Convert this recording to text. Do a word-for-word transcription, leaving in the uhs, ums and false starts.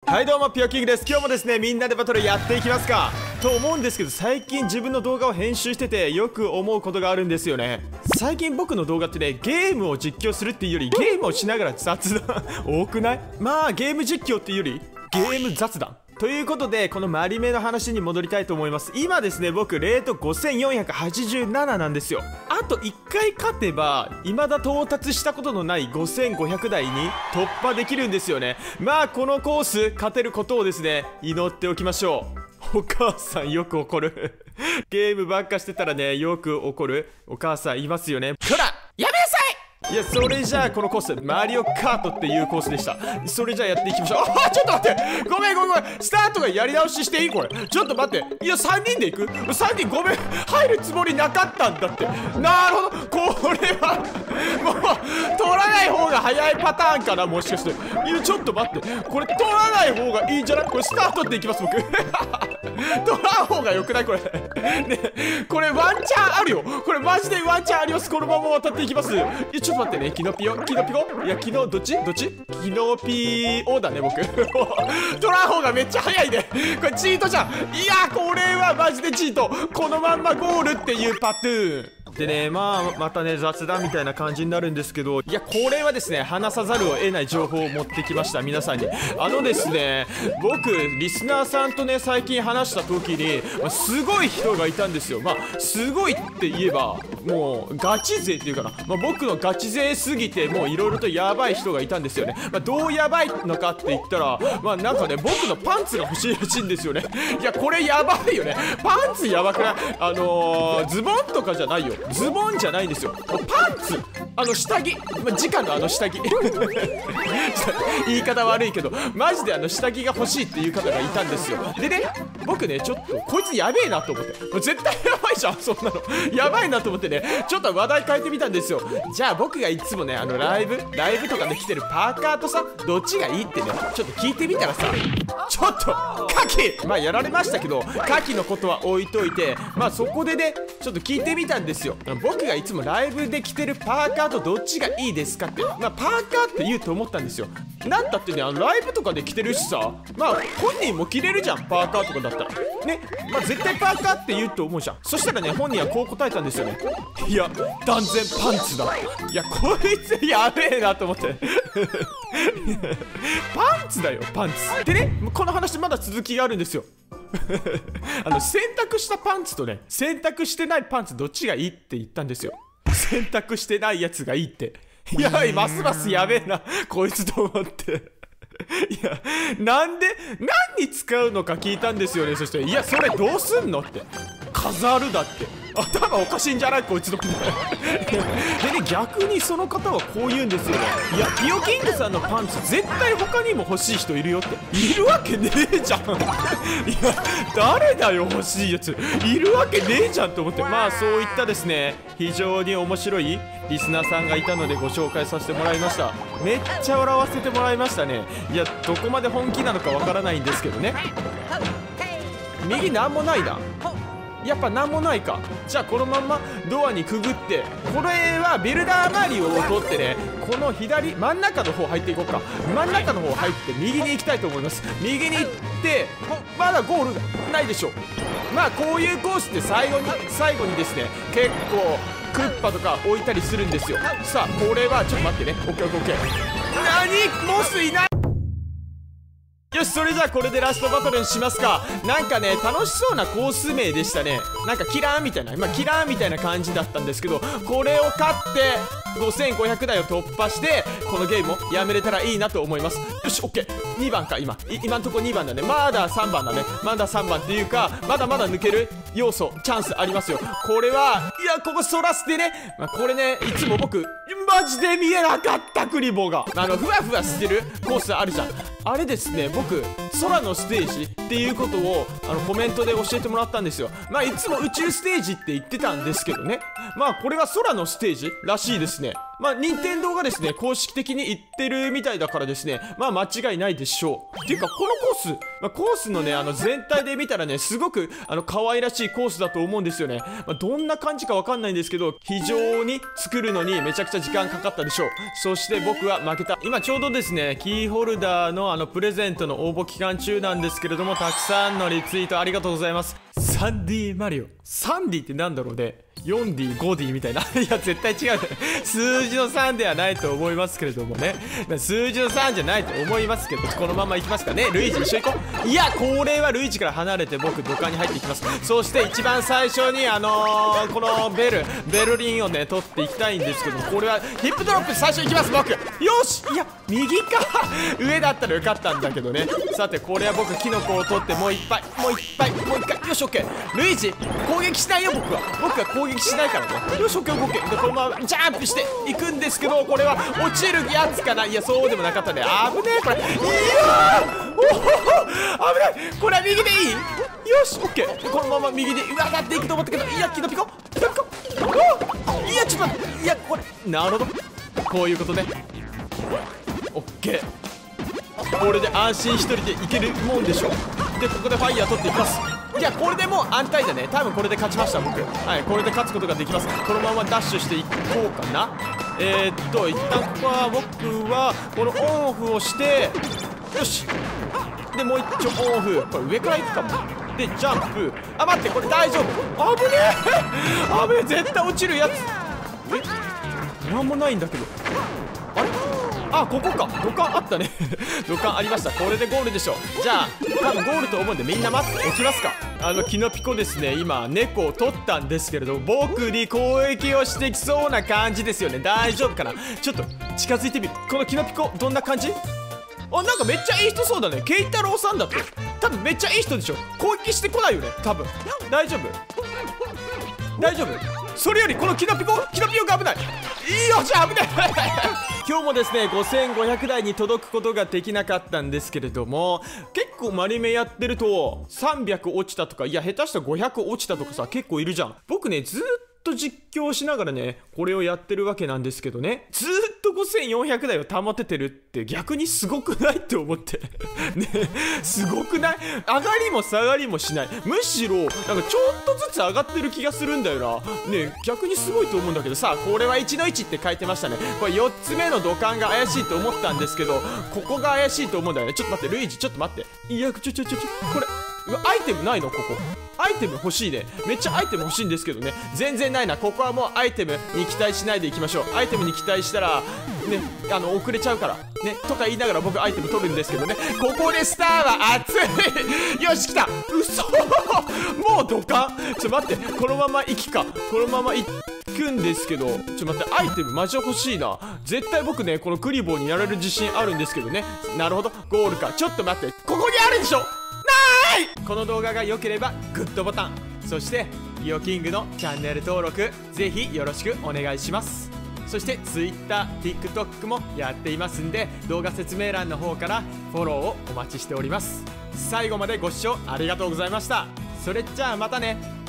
はいどうも、ピオキングです。今日もですね、みんなでバトルやっていきますかと思うんですけど、最近自分の動画を編集しててよく思うことがあるんですよね。最近僕の動画ってね、ゲームを実況するっていうよりゲームをしながら雑談多くない？まあゲーム実況っていうよりゲーム雑談ということで、このマリメの話に戻りたいと思います。今ですね、僕レートごせんよんひゃくはちじゅうなななんですよ。あといっかい勝てば未だ到達したことのないごせんごひゃくだいに突破できるんですよね。まあこのコース勝てることをですね、祈っておきましょう。お母さんよく怒るゲームばっかしてたらね、よく怒るお母さんいますよね。こらやめなさい。いや、それじゃあこのコースマリオカートっていうコースでした。それじゃあやっていきましょう。あ、ちょっと待って、ごめんごめんごめん、スタートがやり直ししていい？これちょっと待って。いや、さんにんで行く？ さん 人ごめん、入るつもりなかったんだって。なるほど、これはもう取らない方が早いパターンかな、もしかして。いや、ちょっと待って、これ取らない方がいいんじゃない？これスタートっていきます僕取らん方がよくないこれね、これワンチャンあるよ。これマジでワンチャンあります。このまま渡っていきます。いや、ちょっと待ってね、キノピオキノピコ、いや、キノどっちどっちキノピオだね僕取らん方がめっちゃ早いね。これチートじゃん。いや、これはマジでチート。このまんまゴールっていうパトゥーンでね、まあまたね雑談みたいな感じになるんですけど、いや、これはですね、話さざるを得ない情報を持ってきました、皆さんに。あのですね、僕リスナーさんとね最近話した時に、まあ、すごい人がいたんですよ。まあすごいって言えばもうガチ勢っていうかな、まあ、僕のガチ勢すぎてもういろいろとやばい人がいたんですよね。まあ、どうやばいのかって言ったら、まあなんかね、僕のパンツが欲しいらしいんですよね。いや、これやばいよね。パンツやばくない？あのー、ズボンとかじゃないよ。ズボンじゃないんですよ。パンツ、あの下着、まあ、直のあの下着言い方悪いけどマジであの下着が欲しいっていう方がいたんですよ。でね、僕ね、ちょっとこいつやべえなと思って、もう絶対やばいじゃんそんなのやばいなと思ってね、ちょっと話題変えてみたんですよ。じゃあ僕がいつもね、あのライブライブとかで着てるパーカーとさ、どっちがいいってね、ちょっと聞いてみたらさ、ちょっとカキ、まあやられましたけど、カキのことは置いといて、まあそこでねちょっと聞いてみたんですよ。僕がいつもライブで着てるパーカーとどっちがいいですかって。まあパーカーって言うと思ったんですよ。なんだってね、あのライブとかで着てるしさ、まあ本人も着れるじゃん、パーカーとかだったらね。まあ絶対パーカーって言うと思うじゃん。そしたらね、本人はこう答えたんですよね。いや、断然パンツだ。いや、こいつやべえなと思ってパンツだよ、パンツでね、この話まだ続きがあるんですよあの洗濯したパンツとね、洗濯してないパンツどっちがいいって言ったんですよ。洗濯してないやつがいいって。いや、ますますやべえなこいつと思っていや、なんで何に使うのか聞いたんですよね。そして、いや、それどうすんのって。飾るだって。頭おかしいんじゃないこいつのでね、逆にその方はこう言うんですよね。いや、ピオキングさんのパンツ絶対他にも欲しい人いるよって。いるわけねえじゃんいや、誰だよ欲しいやつ。いるわけねえじゃんと思って、まあそういったですね、非常に面白いリスナーさんがいたのでご紹介させてもらいました。めっちゃ笑わせてもらいましたね。いや、どこまで本気なのかわからないんですけどね。右なんもないな。やっぱなんもないか。じゃあこのまんまドアにくぐって、これはビルダーマリオを取ってね、この左真ん中の方入っていこうか。真ん中の方入って右に行きたいと思います。右に行って、まだゴールないでしょ。まあこういうコースって最後に最後にですね、結構クッパとか置いたりするんですよ。さあこれはちょっと待ってね。オッケーオッケーオッケー。何、モスいない。よし、それじゃあこれでラストバトルにしますか。なんかね、楽しそうなコース名でしたね。なんかキラーみたいな、まあキラーみたいな感じだったんですけど、これを勝ってごせんごひゃくだいを突破してこのゲームをやめれたらいいなと思います。よし、オッケー。にばんか。今今んとこにばんだね。まださんばんだね。まださんばんっていうか、まだまだ抜ける要素チャンスありますよ。これは、いや、ここそらしてね、まあ、これね、いつも僕マジで見えなかった。クリボーがあのふわふわしてるコースあるじゃん。あれですね、僕空のステージっていうことをあのコメントで教えてもらったんですよ。まあいつも宇宙ステージって言ってたんですけどね、 まあこれは空のステージらしいですね。まあ任天堂がですね公式的に言ってるみたいだからですね、まあ間違いないでしょう。っていうかこのコース、まあ、コースのねあの全体で見たらねすごくあの可愛らしいコースだと思うんですよね。まあ、どんな感じかわかんないんですけど、非常に作るのにめちゃくちゃ時間かかったでしょう。そして僕は負けた。今ちょうどですねキーホルダーのあのプレゼントの応募期間中なんですけれども、たくさんのリツイートありがとうございます。サンディマリオ、サンディってなんだろうね、よんディー、ごディーみたいな。いや絶対違う数字のさんではないと思いますけれどもね、数字のさんじゃないと思いますけど、このままいきますかね。ルイージ一緒行こう。いやこれはルイージから離れて僕土管に入っていきます。そして一番最初にあのー、このベルベルリンをね取っていきたいんですけど、これはヒップドロップ最初行きます僕。よし、いや右か上だったらよかったんだけどね。さてこれは僕キノコを取ってもういっぱいもういっぱいもう一回、よしオッケー。ルイージ攻撃しないよ僕は。僕は攻撃しないからね。よしオッケーオッケー。でこのままジャンプしていくんですけど、これは落ちるやつかな。いやそうでもなかったね。危ねえこれ。いやーおお危ない。これは右でいい。よしオッケー。このまま右で上がっていくと思ったけど、いやキノピコキノピコ、いやちょっと待って、いやこれなるほどこういうことね。オッケー、これで安心一人でいけるもんでしょ。でここでファイヤー取っていきます。いやこれでもう安泰だね。多分これで勝ちました僕。はい、これで勝つことができます。このままダッシュしていこうかな。えー、っと一旦ここは僕はこのオンオフをして、よしでもう一丁オンオフ、これ上から行くかも。でジャンプ、あ待ってこれ大丈夫。危ねえ危ねえ、絶対落ちるやつ。えなんもないんだけど、あれあ、ここか。土管あったね土管ありました。これでゴールでしょう。じゃあ多分ゴールと思うんでみんな待っておきますか。あのキノピコですね、今猫を取ったんですけれど、僕に攻撃をしてきそうな感じですよね。大丈夫かな。ちょっと近づいてみる。このキノピコどんな感じ。あ、なんかめっちゃいい人そうだね。ケイタロウさんだって多分めっちゃいい人でしょ。攻撃してこないよね多分。大丈夫大丈夫。それよりこのキノピコキノピコが危ない。いいよじゃあ危ない今日もですねごせんごひゃくだいに届くことができなかったんですけれども、結構マリメやってるとさんびゃく落ちたとか、いや下手したらごひゃく落ちたとかさ結構いるじゃん。僕ねずーっと実況しながらねこれをやってるわけなんですけどね、ずーっとごせんよんひゃくだいを保ててるって逆にすごくないって思ってね、すごくない。上がりも下がりもしない。むしろなんかちょっとずつ上がってる気がするんだよな。ね、逆にすごいと思うんだけどさ、これはいちのいちって書いてましたね。これよっつめの土管が怪しいと思ったんですけど、ここが怪しいと思うんだよね。ちょっと待ってルイージちょっと待って。いやちょちょちょちょこれうわアイテムないの。ここアイテム欲しいね。めっちゃアイテム欲しいんですけどね、全然ないな。ここはもうアイテムに期待しないでいきましょう。アイテムに期待したらねあの遅れちゃうからねとか言いながら僕アイテム取るんですけどね。ここでスターは熱いよし来た。嘘もう土管。ちょ待って、このまま行きか。このまま行くんですけど、ちょっと待って、アイテムマジ欲しいな。絶対僕ねこのクリボーにやられる自信あるんですけどね。なるほどゴールか。ちょっと待って、ここにあるでしょ。この動画が良ければグッドボタン、そしてイオキングのチャンネル登録ぜひよろしくお願いします。そして Twitter、TikTok もやっていますんで、動画説明欄の方からフォローをお待ちしております。最後までご視聴ありがとうございました。それじゃあまたね。